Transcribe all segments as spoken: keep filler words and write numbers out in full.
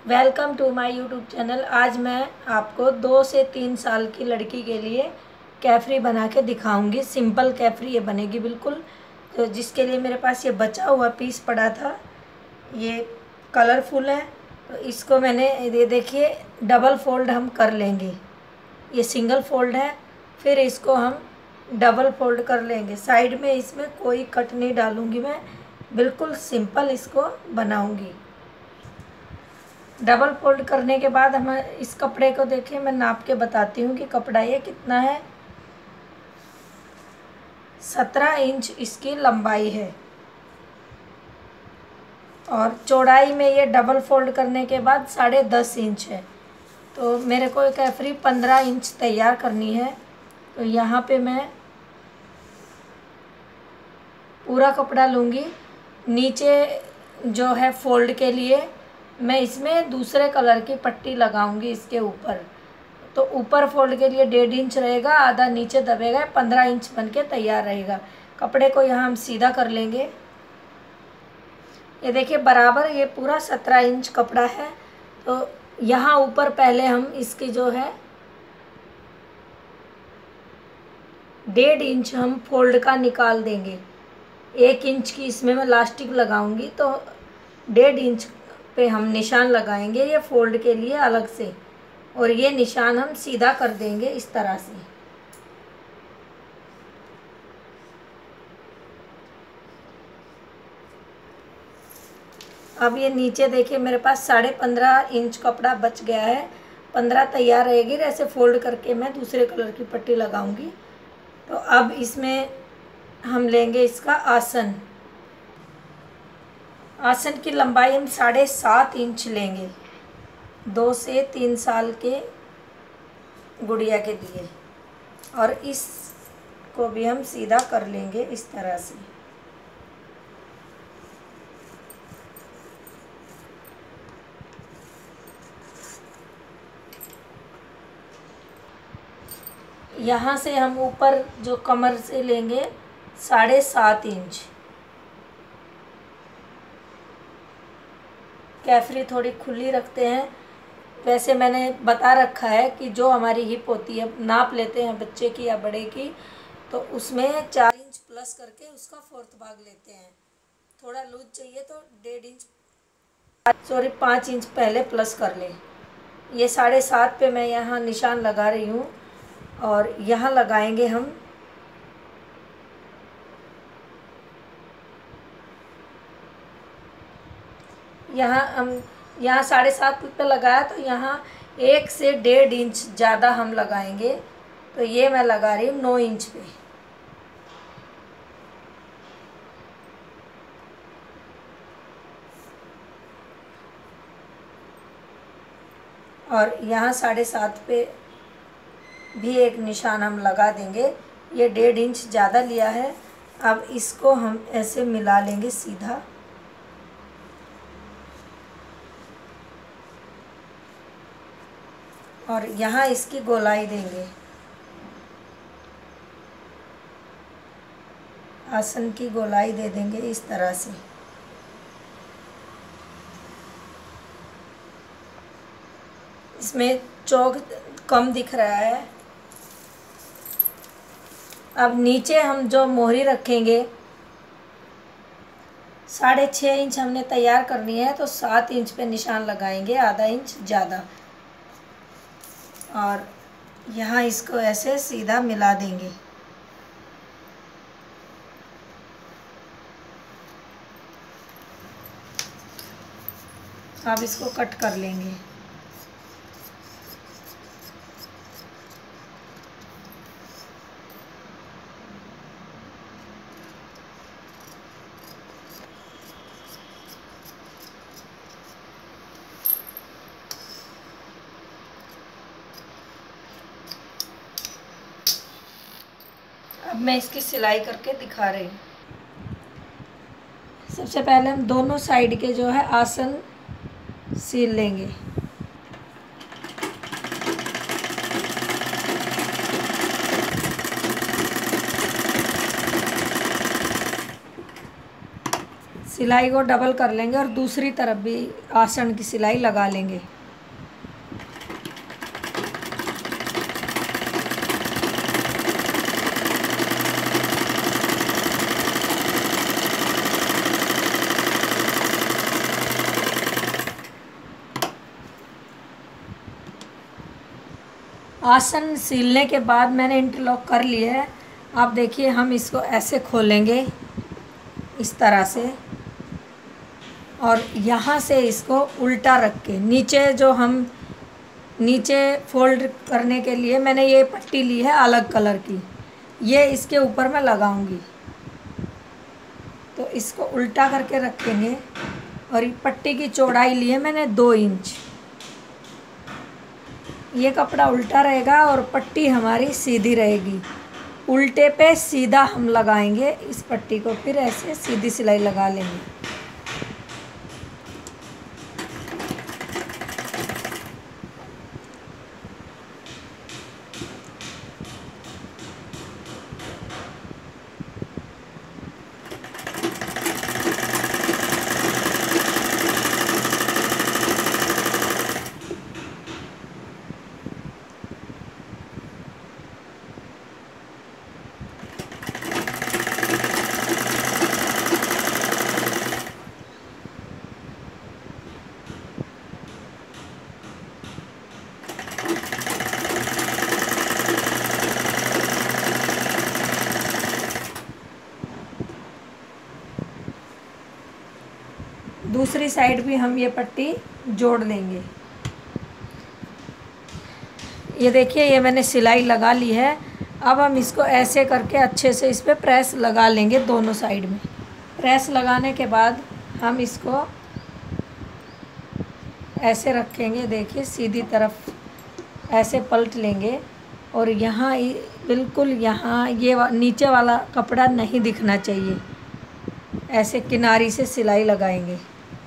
Welcome to my YouTube channel. आज मैं आपको दो से तीन साल की लड़की के लिए कैफरी बना के दिखाऊंगी। सिंपल कैफरी ये बनेगी बिल्कुल। तो जिसके लिए मेरे पास ये बचा हुआ पीस पड़ा था, ये कलरफुल है, तो इसको मैंने ये देखिए डबल फोल्ड हम कर लेंगे। ये सिंगल फोल्ड है, फिर इसको हम डबल फोल्ड कर लेंगे। साइड में इसमें कोई कट नहीं डालूंगी मैं, बिल्कुल सिंपल इसको बनाऊंगी। डबल फोल्ड करने के बाद हम इस कपड़े को देखें, मैं नाप के बताती हूँ कि कपड़ा ये कितना है। सत्रह इंच इसकी लंबाई है और चौड़ाई में ये डबल फोल्ड करने के बाद साढ़े दस इंच है। तो मेरे को कैफरी पंद्रह इंच तैयार करनी है। तो यहाँ पे मैं पूरा कपड़ा लूँगी। नीचे जो है फोल्ड के लिए मैं इसमें दूसरे कलर की पट्टी लगाऊंगी इसके ऊपर। तो ऊपर फोल्ड के लिए डेढ़ इंच रहेगा, आधा नीचे दबेगा, पंद्रह इंच बन के तैयार रहेगा। कपड़े को यहाँ हम सीधा कर लेंगे। ये देखिए बराबर ये पूरा सत्रह इंच कपड़ा है। तो यहाँ ऊपर पहले हम इसकी जो है डेढ़ इंच हम फोल्ड का निकाल देंगे। एक इंच की इसमें मैं लास्टिक लगाऊंगी, तो डेढ़ इंच पे हम निशान लगाएंगे ये फोल्ड के लिए अलग से, और ये निशान हम सीधा कर देंगे इस तरह से। अब ये नीचे देखिए मेरे पास साढ़े पंद्रह इंच कपड़ा बच गया है। पंद्रह तैयार रहेगी। ऐसे फोल्ड करके मैं दूसरे कलर की पट्टी लगाऊंगी। तो अब इसमें हम लेंगे इसका आसन। आसन की लंबाई हम साढ़े सात इंच लेंगे, दो से तीन साल के गुड़िया के लिए। और इसको भी हम सीधा कर लेंगे इस तरह से। यहाँ से हम ऊपर जो कमर से लेंगे साढ़े सात इंच। कैफरी थोड़ी खुली रखते हैं। वैसे मैंने बता रखा है कि जो हमारी हिप होती है, नाप लेते हैं बच्चे की या बड़े की, तो उसमें चार इंच प्लस करके उसका फोर्थ भाग लेते हैं। थोड़ा लूज चाहिए तो डेढ़ इंच सॉरी पाँच इंच पहले प्लस कर लें। ये साढ़े सात पे मैं यहाँ निशान लगा रही हूँ और यहाँ लगाएंगे हम यहाँ हम यहाँ साढ़े सात पे लगाया, तो यहाँ एक से डेढ़ इंच ज़्यादा हम लगाएंगे। तो ये मैं लगा रही हूँ नौ इंच पे। और यहाँ साढ़े सात पे भी एक निशान हम लगा देंगे। ये डेढ़ इंच ज़्यादा लिया है। अब इसको हम ऐसे मिला लेंगे सीधा। और यहाँ इसकी गोलाई देंगे। आसन की गोलाई दे देंगे इस तरह से। इसमें चौक कम दिख रहा है। अब नीचे हम जो मोहरी रखेंगे, साढ़े छः इंच हमने तैयार करनी है, तो सात इंच पे निशान लगाएंगे, आधा इंच ज़्यादा। और यहाँ इसको ऐसे सीधा मिला देंगे। अब इसको कट कर लेंगे। अब मैं इसकी सिलाई करके दिखा रही हूँ। सबसे पहले हम दोनों साइड के जो है आसन सील लेंगे। सिलाई को डबल कर लेंगे और दूसरी तरफ भी आसन की सिलाई लगा लेंगे। आसन सिलने के बाद मैंने इंटरलॉक कर लिया है। आप देखिए हम इसको ऐसे खोलेंगे इस तरह से, और यहाँ से इसको उल्टा रख के नीचे, जो हम नीचे फोल्ड करने के लिए मैंने ये पट्टी ली है अलग कलर की, ये इसके ऊपर मैं लगाऊंगी। तो इसको उल्टा करके रखेंगे और ये पट्टी की चौड़ाई ली है मैंने दो इंच। ये कपड़ा उल्टा रहेगा और पट्टी हमारी सीधी रहेगी। उल्टे पे सीधा हम लगाएंगे इस पट्टी को, फिर ऐसे सीधी सिलाई लगा लेंगे। दूसरी साइड भी हम ये पट्टी जोड़ देंगे। ये देखिए ये मैंने सिलाई लगा ली है। अब हम इसको ऐसे करके अच्छे से इस पर प्रेस लगा लेंगे दोनों साइड में। प्रेस लगाने के बाद हम इसको ऐसे रखेंगे, देखिए सीधी तरफ ऐसे पलट लेंगे और यहाँ बिल्कुल यहाँ ये वा, नीचे वाला कपड़ा नहीं दिखना चाहिए। ऐसे किनारी से सिलाई लगाएंगे।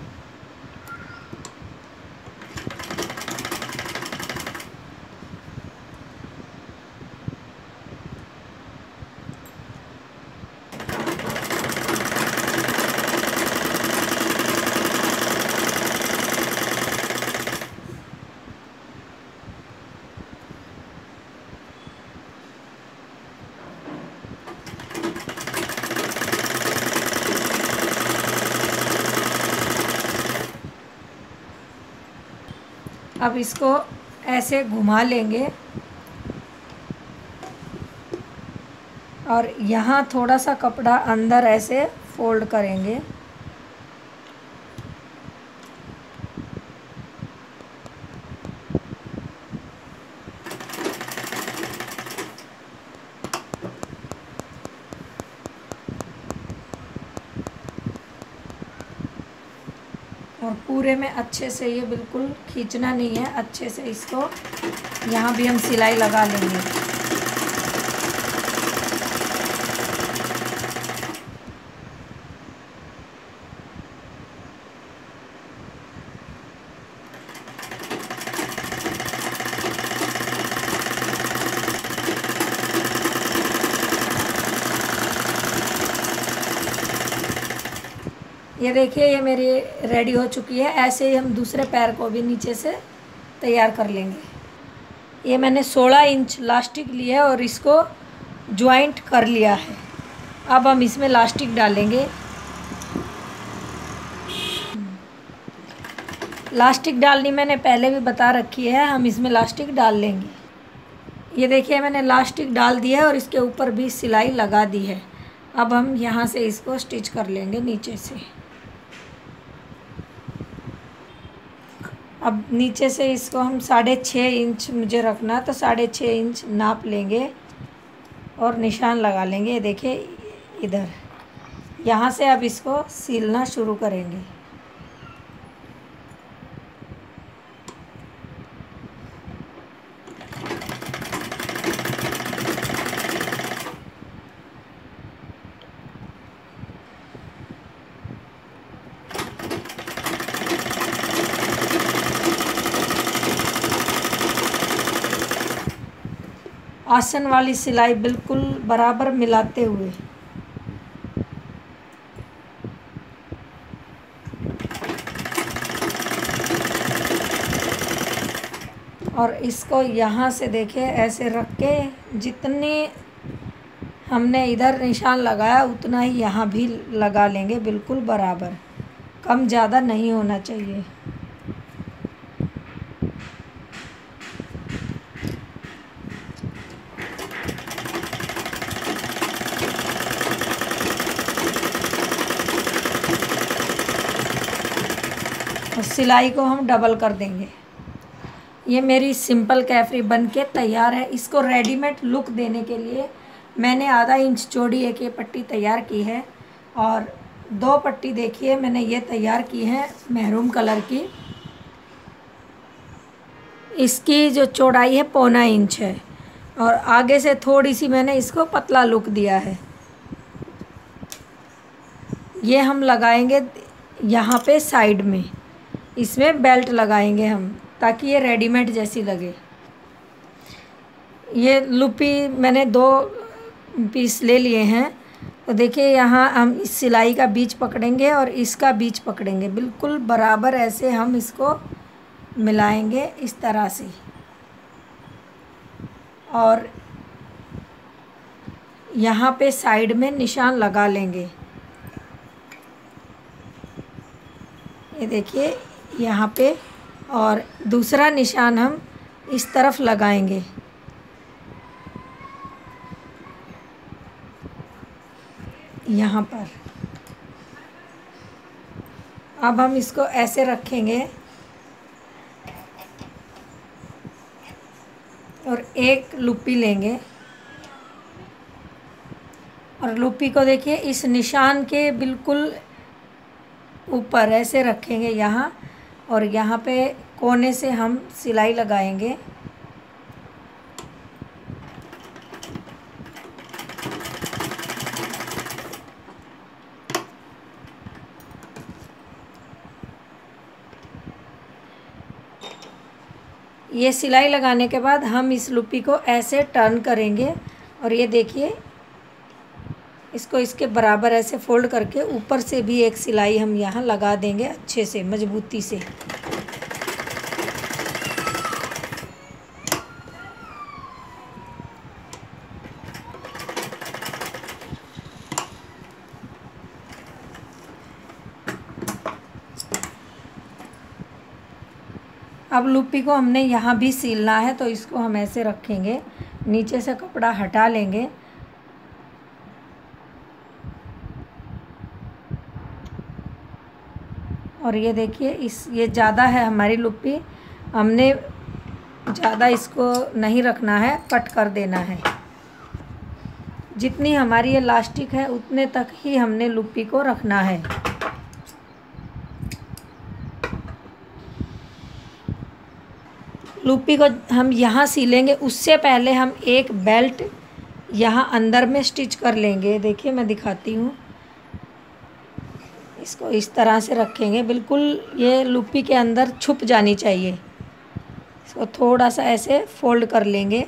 अब इसको ऐसे घुमा लेंगे और यहाँ थोड़ा सा कपड़ा अंदर ऐसे फोल्ड करेंगे। और पूरे में अच्छे से ये बिल्कुल खींचना नहीं है, अच्छे से इसको यहाँ भी हम सिलाई लगा लेंगे। ये देखिए ये मेरी रेडी हो चुकी है। ऐसे ही हम दूसरे पैर को भी नीचे से तैयार कर लेंगे। ये मैंने सोलह इंच लास्टिक लिया है और इसको ज्वाइंट कर लिया है। अब हम इसमें लास्टिक डालेंगे। लास्टिक डालनी मैंने पहले भी बता रखी है, हम इसमें लास्टिक डाल लेंगे। ये देखिए मैंने लास्टिक डाल दिया है और इसके ऊपर भी सिलाई लगा दी है। अब हम यहाँ से इसको स्टिच कर लेंगे नीचे से। अब नीचे से इसको हम साढ़े छः इंच मुझे रखना है, तो साढ़े छः इंच नाप लेंगे और निशान लगा लेंगे। ये देखिए इधर, यहाँ से अब इसको सिलना शुरू करेंगे। आसन वाली सिलाई बिल्कुल बराबर मिलाते हुए। और इसको यहाँ से देखिए ऐसे रख के जितनी हमने इधर निशान लगाया उतना ही यहाँ भी लगा लेंगे, बिल्कुल बराबर, कम ज़्यादा नहीं होना चाहिए। और सिलाई को हम डबल कर देंगे। ये मेरी सिंपल कैफरी बन के तैयार है। इसको रेडीमेड लुक देने के लिए मैंने आधा इंच चौड़ी एक ये पट्टी तैयार की है और दो पट्टी देखिए मैंने ये तैयार की है महरून कलर की। इसकी जो चौड़ाई है पौना इंच है और आगे से थोड़ी सी मैंने इसको पतला लुक दिया है। ये हम लगाएंगे यहाँ पे साइड में, इसमें बेल्ट लगाएंगे हम ताकि ये रेडीमेड जैसी लगे। ये लुपी मैंने दो पीस ले लिए हैं, तो देखिए यहाँ हम इस सिलाई का बीच पकड़ेंगे और इसका बीच पकड़ेंगे, बिल्कुल बराबर ऐसे हम इसको मिलाएंगे इस तरह से। और यहाँ पे साइड में निशान लगा लेंगे। ये देखिए यहाँ पे, और दूसरा निशान हम इस तरफ लगाएंगे। यहाँ पर अब हम इसको ऐसे रखेंगे और एक लुपी लेंगे और लुपी को देखिए इस निशान के बिल्कुल ऊपर ऐसे रखेंगे यहाँ, और यहाँ पे कोने से हम सिलाई लगाएंगे। ये सिलाई लगाने के बाद हम इस लुपी को ऐसे टर्न करेंगे और ये देखिए इसको इसके बराबर ऐसे फोल्ड करके ऊपर से भी एक सिलाई हम यहाँ लगा देंगे अच्छे से, मजबूती से। अब लुपी को हमने यहाँ भी सीलना है, तो इसको हम ऐसे रखेंगे, नीचे से कपड़ा हटा लेंगे और ये देखिए इस ये ज़्यादा है हमारी लुपी, हमने ज़्यादा इसको नहीं रखना है, कट कर देना है। जितनी हमारी ये इलास्टिक है उतने तक ही हमने लुपी को रखना है। लुपी को हम यहाँ सीलेंगे, उससे पहले हम एक बेल्ट यहाँ अंदर में स्टिच कर लेंगे। देखिए मैं दिखाती हूँ, इसको इस तरह से रखेंगे, बिल्कुल ये लुपी के अंदर छुप जानी चाहिए। इसको थोड़ा सा ऐसे फोल्ड कर लेंगे।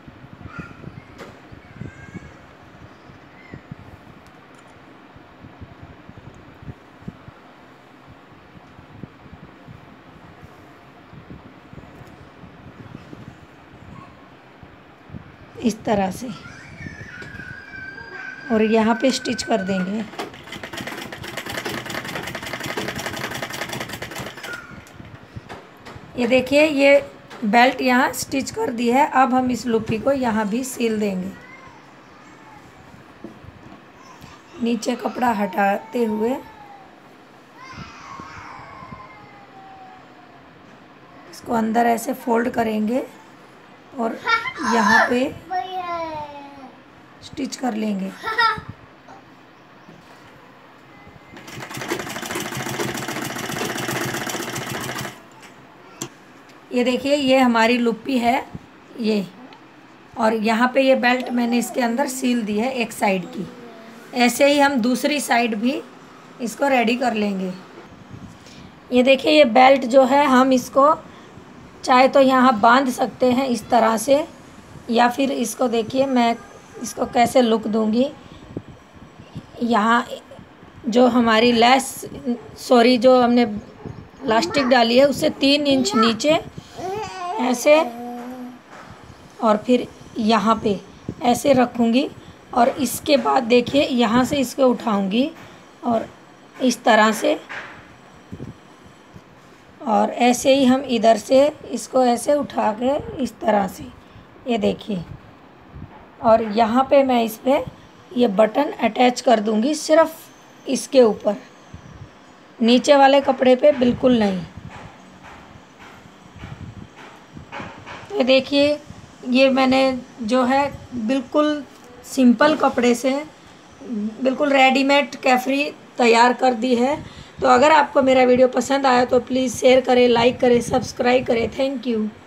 इस तरह से, और यहाँ पे स्टिच कर देंगे। ये देखिए ये बेल्ट यहाँ स्टिच कर दी है। अब हम इस लुपी को यहाँ भी सील देंगे, नीचे कपड़ा हटाते हुए। इसको अंदर ऐसे फोल्ड करेंगे और यहाँ पे स्टिच कर लेंगे। ये देखिए ये हमारी लुपी है ये, और यहाँ पे ये बेल्ट मैंने इसके अंदर सील दी है एक साइड की। ऐसे ही हम दूसरी साइड भी इसको रेडी कर लेंगे। ये देखिए ये बेल्ट जो है हम इसको चाहे तो यहाँ बांध सकते हैं इस तरह से, या फिर इसको देखिए मैं इसको कैसे लुक दूँगी। यहाँ जो हमारी लेस सॉरी जो हमने इलास्टिक डाली है उससे तीन इंच नीचे ऐसे और फिर यहाँ पे ऐसे रखूँगी और इसके बाद देखिए यहाँ से इसको उठाऊँगी और इस तरह से, और ऐसे ही हम इधर से इसको ऐसे उठा के इस तरह से, ये देखिए, और यहाँ पे मैं इस पे ये बटन अटैच कर दूँगी सिर्फ इसके ऊपर, नीचे वाले कपड़े पे बिल्कुल नहीं। तो देखिए ये मैंने जो है बिल्कुल सिंपल कपड़े से बिल्कुल रेडीमेड कैफ्री तैयार कर दी है। तो अगर आपको मेरा वीडियो पसंद आया तो प्लीज़ शेयर करें, लाइक करें, सब्सक्राइब करें। Thank you.